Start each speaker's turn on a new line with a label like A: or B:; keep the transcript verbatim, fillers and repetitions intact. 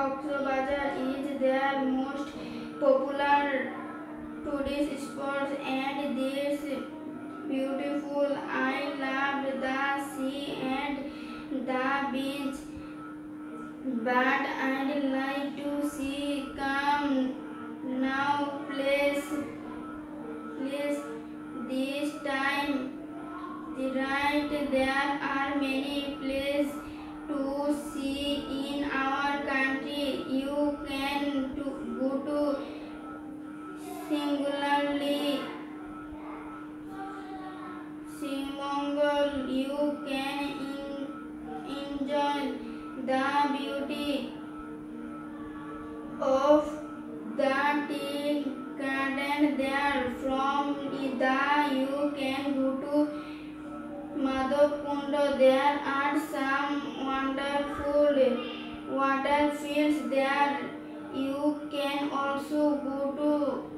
A: Coxbazar is their most popular tourist spot, and this beautiful. I loved the sea and the beach, but I'd like to see come now. Please, please this time. Right, there are many places to see in our country. You can to go to singularly Simongal. You can in, enjoy the beauty of the tea garden there. From the you can go to Madhokund. There are some wonderful water fields there. You can also go to